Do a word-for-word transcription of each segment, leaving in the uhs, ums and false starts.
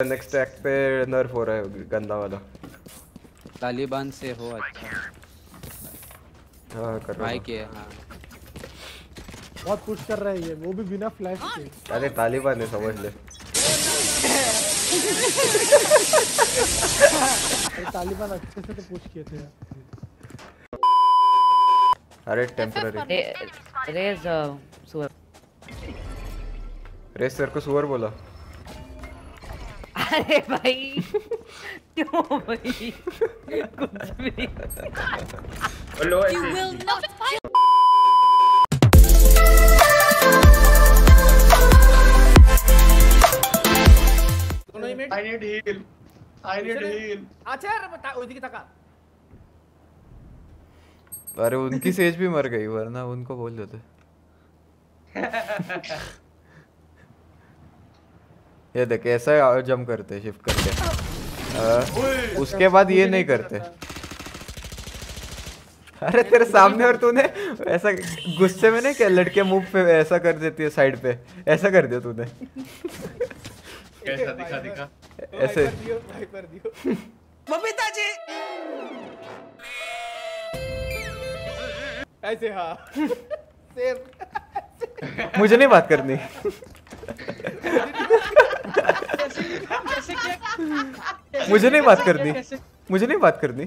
Next tag पे नर्फ हो रहा है गंदा वाला। तालिबान से हो अच्छा। हाँ कर रहा भाई के हाँ बहुत पुश कर रहा है ये, वो भी बिना फ्लैश के। अरे तालिबान है समझ ले। अरे तालिबान अच्छे से तो पुश किए थे। अरे टेम्पररी रेज सुअर रेज सर को सुअर बोला। अरे भाई क्यों भाई कुछ भी हेलो ऐसे I need heal. I need heal. अच्छा बता ओदी की तका। अरे उनकी सेज भी मर गई वरना उनको बोल देते। ये देख ऐसा जंप करते शिफ्ट करके। आ, उसके बाद ये नहीं करते। अरे तेरे सामने और तूने ऐसा गुस्से में नहीं क्या लड़के मुंह पे ऐसा कर देती है साइड पे ऐसा कर दिया तूने। कैसा दिखा दिखा ऐसे वाइपर दियो बबीता जी ऐसे हाँ सेम। मुझे नहीं बात करनी। मुझे नहीं बात करनी मुझे नहीं बात करनी।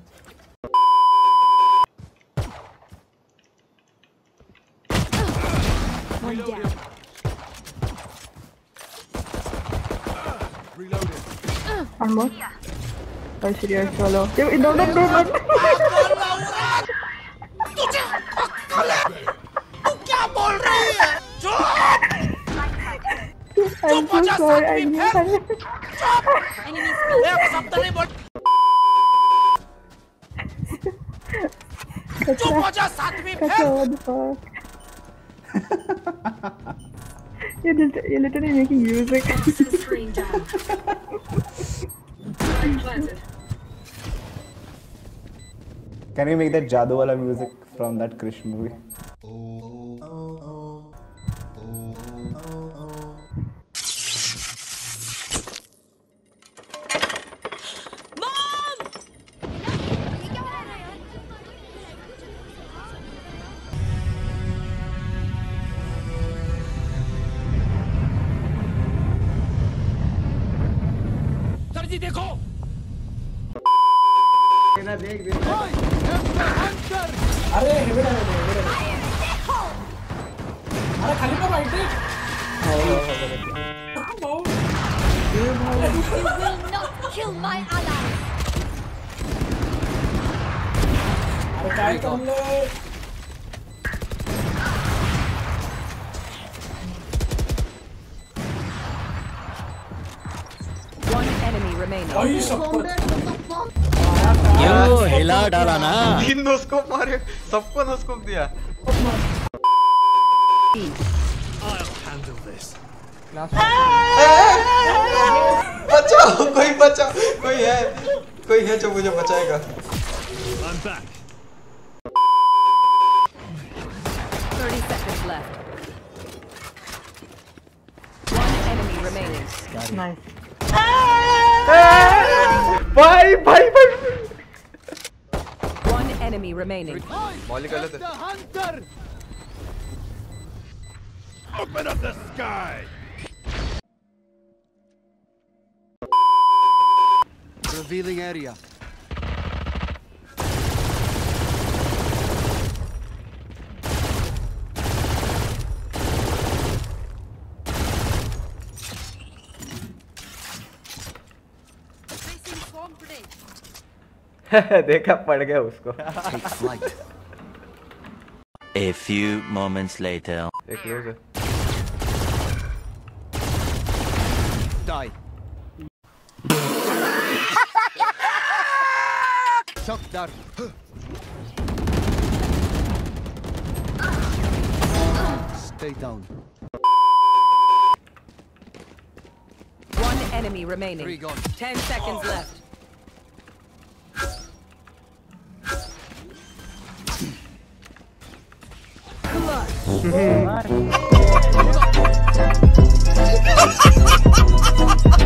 Almost. Oh, serious solo. Don't, don't, don't, don't. तू क्या बोल रही है? I'm so sorry. I knew. ये शब्द नहीं बोल। चुप हो जा सातवीं fail. What the fuck? You're, lit you're literally making music. Can we make that Jadoo wala music from that Krish movie? जी देखो ना देख देख अरे हेवेडा हेवेडा अरे खाली पर राइट है। You will not kill my ally. अरे काय कर ले one enemy remaining भाई सब यो हिला डाला ना। तीन नोस्कोप मारे सबको नोस्कोप दिया। बचाओ कोई बचाओ कोई है कोई है जो मुझे बचाएगा। thirty seconds left one enemy remaining Nice. भाई भाई भाई one enemy remaining मौली गलत है। Open up the sky. Revealing area. देखा पड़ गया उसको। A few moments later. एक क्लोज है। Die. Shock dart. Stay down. one enemy remaining Three gone. ten seconds left Come on.